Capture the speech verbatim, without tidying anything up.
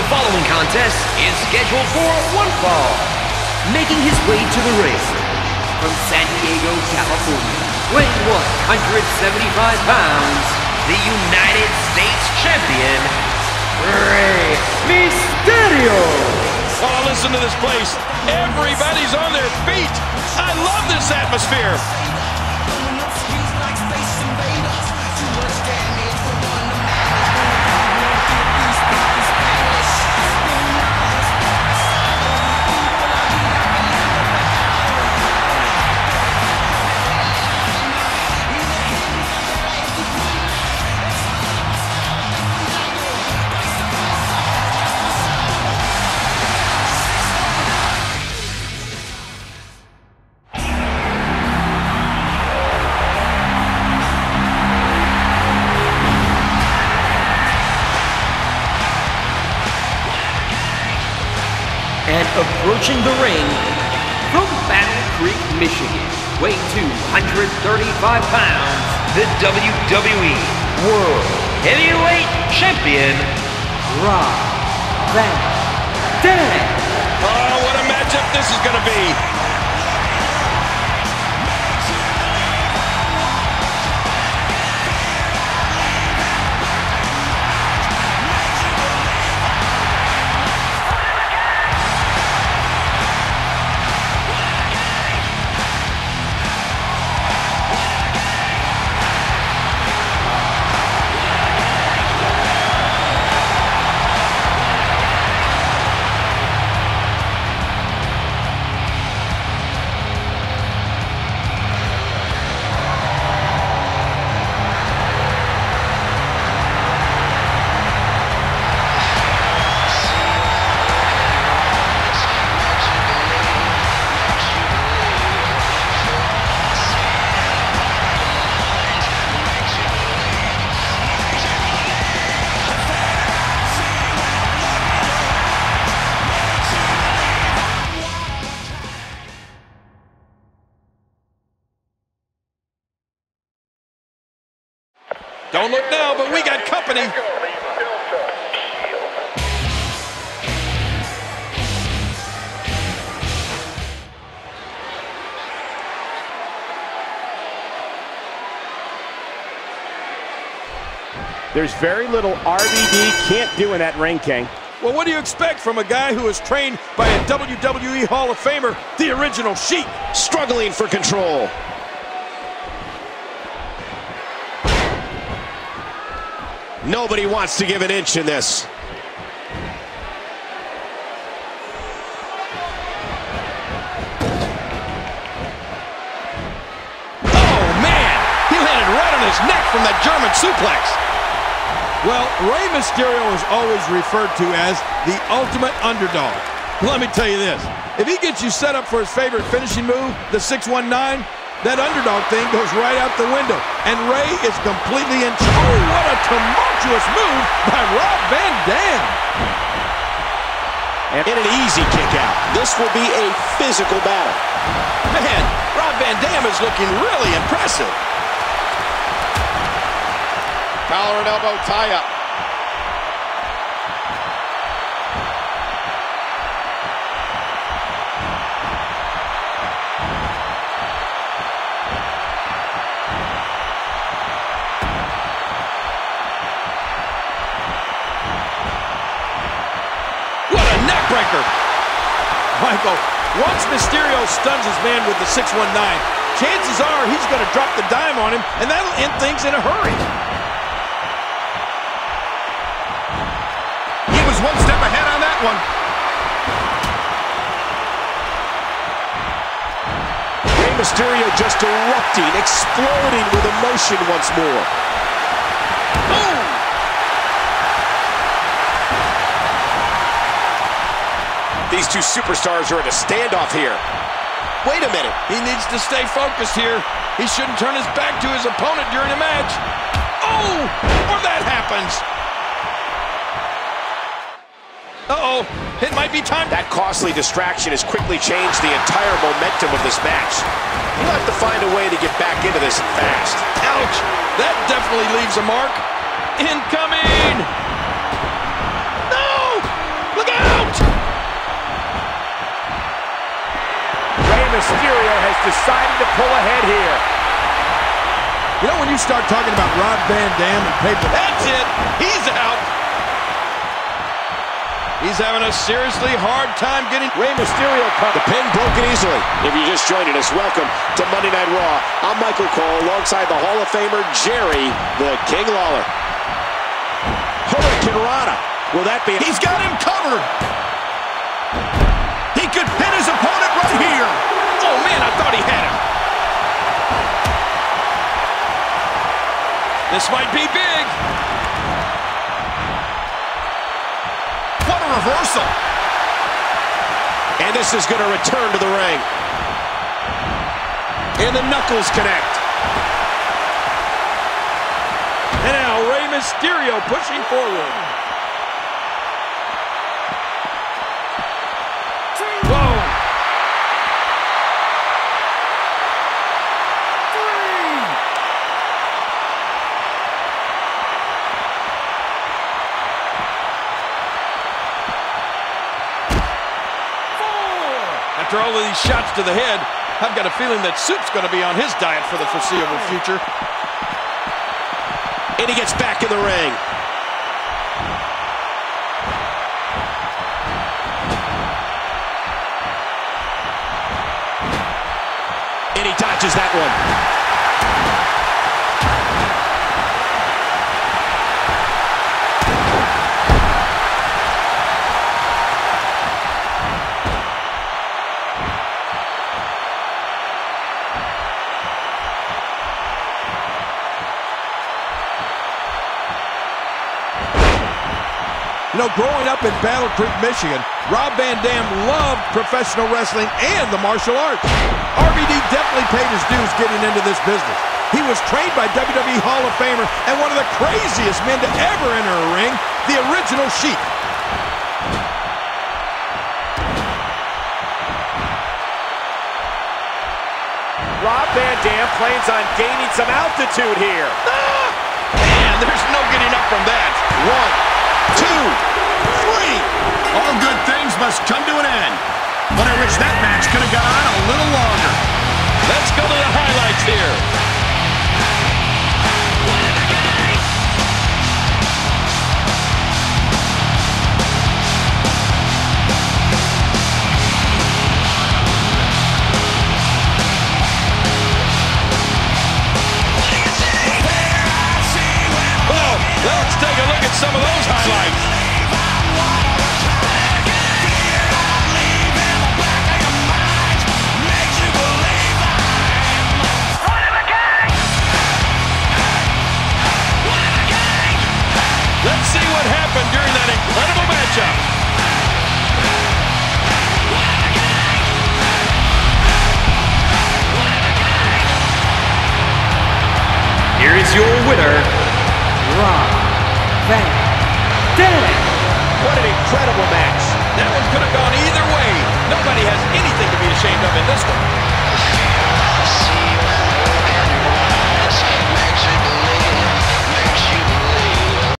following contest is scheduled for one fall. Making his way to the ring from San Diego, California, weighing one hundred seventy-five pounds, the United States Champion, Rey Mysterio. While I listen to this place, everybody's on their feet. I love this atmosphere. And approaching the ring from Battle Creek, Michigan, weighing two hundred thirty-five pounds, the W W E World Heavyweight Champion, Rob Van Dam. Oh, what a matchup this is going to be. Don't look now, but we got company. There's very little R V D can't do in that ring, King. Well, what do you expect from a guy who was trained by a W W E Hall of Famer, the original Sheik? Struggling for control. Nobody wants to give an inch in this. Oh, man! He landed right on his neck from that German suplex. Well, Rey Mysterio is always referred to as the ultimate underdog. Let me tell you this. If he gets you set up for his favorite finishing move, the six one nine, that underdog thing goes right out the window. And Rey is completely in charge. Oh, what a tumultuous move by Rob Van Dam. And in an easy kick out. This will be a physical battle. Man, Rob Van Dam is looking really impressive. Collar and elbow tie up. Breaker. Michael, once Mysterio stuns his man with the six one nine, chances are he's going to drop the dime on him, and that'll end things in a hurry. He was one step ahead on that one. Rey Mysterio just erupting, exploding with emotion once more. Boom! These two superstars are in a standoff here. Wait a minute. He needs to stay focused here. He shouldn't turn his back to his opponent during a match. Oh! Or that happens. Uh-oh. It might be time. That costly distraction has quickly changed the entire momentum of this match. He'll have to find a way to get back into this fast. Ouch! That definitely leaves a mark. Incoming! No! deciding to pull ahead here. You know, when you start talking about Rob Van Dam and paper... That's it. He's out. He's having a seriously hard time getting... Rey Mysterio cut. The pin broken easily. If you're just joining us, welcome to Monday Night Raw. I'm Michael Cole alongside the Hall of Famer Jerry the King Lawler. Hurricane Rana. Will that be... He's got him covered. He could pin his opponent right here. Oh, man, I thought he had him. This might be big. What a reversal. And this is going to return to the ring. And the knuckles connect. And now Rey Mysterio pushing forward. Whoa. After all of these shots to the head, I've got a feeling that Soup's going to be on his diet for the foreseeable future. And he gets back in the ring. And he dodges that one. You know, growing up in Battle Creek, Michigan, Rob Van Dam loved professional wrestling and the martial arts. R V D definitely paid his dues getting into this business. He was trained by W W E Hall of Famer and one of the craziest men to ever enter a ring, the original Sheik. Rob Van Dam plans on gaining some altitude here. Ah! Man, there's no getting up from that. One, two, three. All good things must come to an end. But I wish that match could have gone on a little longer. Let's go to the highlights here. Well, let's take a look at some of those highlights. Let's see what happened during that incredible matchup. Here is your winner, Rob Van Dam. What an incredible match. That one could have gone either way. Nobody has anything to be ashamed of in this one.